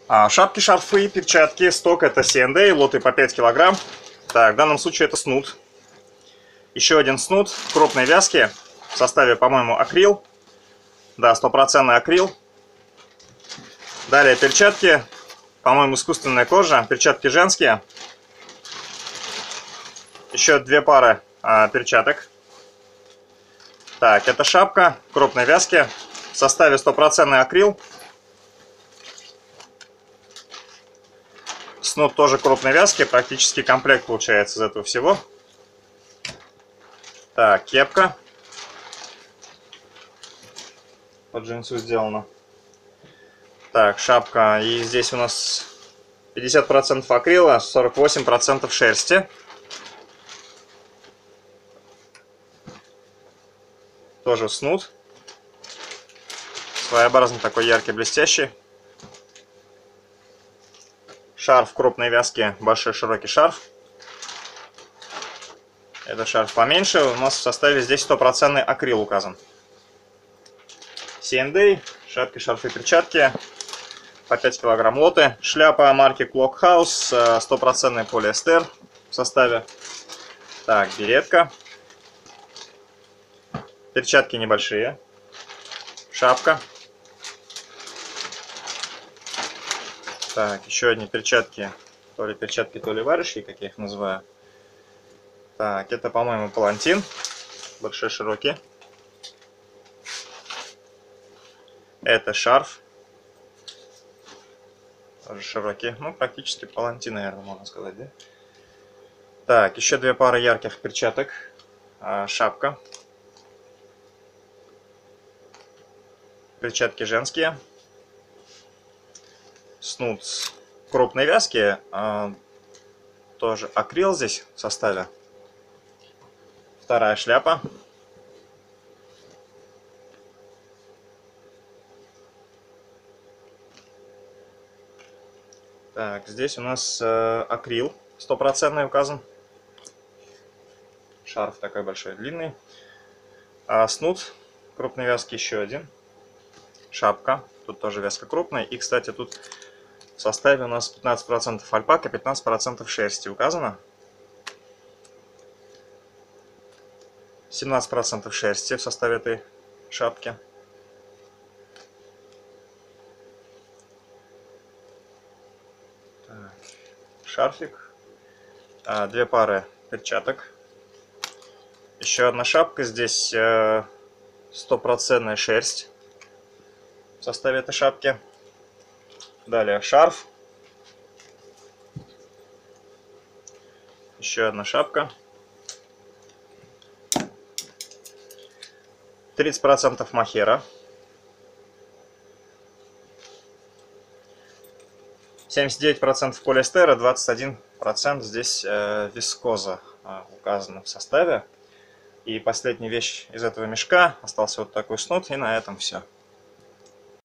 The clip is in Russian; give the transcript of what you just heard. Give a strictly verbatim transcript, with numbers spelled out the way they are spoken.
А, шапки, шарфы, перчатки, сток это си энд эй, лоты по пять килограмм. Так, в данном случае это снуд. Еще один снуд крупной вязки в составе, по-моему, акрил. Да, стопроцентный акрил. Далее перчатки, по-моему, искусственная кожа, перчатки женские. Еще две пары а, перчаток. Так, это шапка крупной вязки в составе стопроцентный акрил. Снуд тоже крупной вязки, практически комплект получается из этого всего. Так, кепка. По джинсу сделана. Так, шапка. И здесь у нас пятьдесят процентов акрила, сорок восемь процентов шерсти. Тоже снуд. Своеобразный такой яркий, блестящий. Шарф крупной вязки, большой широкий шарф. Это шарф поменьше. У нас в составе здесь стопроцентный акрил указан. си энд эй, шапки, шарфы, перчатки. По пять килограмм лоты. Шляпа марки Clockhouse, стопроцентный полиэстер в составе. Так, беретка. Перчатки небольшие. Шапка. Так, еще одни перчатки. То ли перчатки, то ли варежки, как я их называю. Так, это, по-моему, палантин. Большой, широкий. Это шарф. Тоже широкий. Ну, практически палантин, наверное, можно сказать, да? Так, еще две пары ярких перчаток. Шапка. Перчатки женские. Снуд крупной вязки. Тоже акрил здесь в составе. Вторая шляпа. Так, здесь у нас э, акрил стопроцентный указан. Шарф такой большой, длинный. А снуд крупной вязки еще один. Шапка. Тут тоже вязка крупная. И, кстати, тут в составе у нас пятнадцать процентов альпака, пятнадцать процентов шерсти указано. семнадцать процентов шерсти в составе этой шапки. Так, шарфик. А, две пары перчаток. Еще одна шапка. Здесь стопроцентная шерсть в составе этой шапки. Далее шарф. Еще одна шапка. тридцать процентов мохера. семьдесят девять процентов полиэстера, двадцать один процент здесь э, вискоза э, указано в составе. И последняя вещь из этого мешка. Остался вот такой снуд, и на этом все.